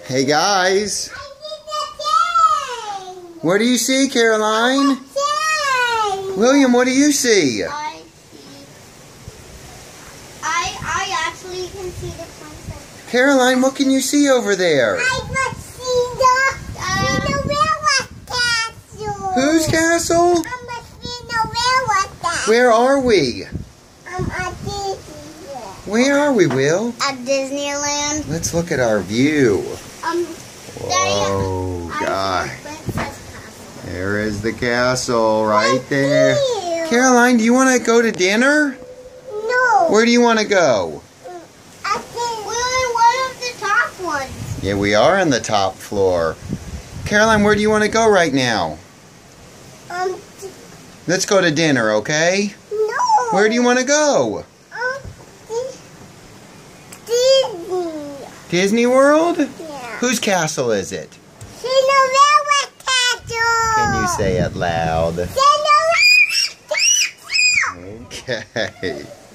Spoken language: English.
Hey guys. What do you see, Caroline? William, what do you see? I actually can see the princess. Caroline, what can you see over there? I can see the Cinderella castle. Whose castle? I'm a Cinderella castle. Where are we? I'm at Disneyland. Where are we, Will? At Disneyland. Let's look at our view. Whoa, God. There is the castle right there. Caroline, do you want to go to dinner? No. Where do you want to go? I think we're in one of the top ones. Yeah, we are on the top floor. Caroline, where do you want to go right now? Let's go to dinner, okay? No. Where do you want to go? Disney. Disney World? Yeah. Whose castle is it? Cinderella castle. Can you say it loud? Cinderella castle. Okay.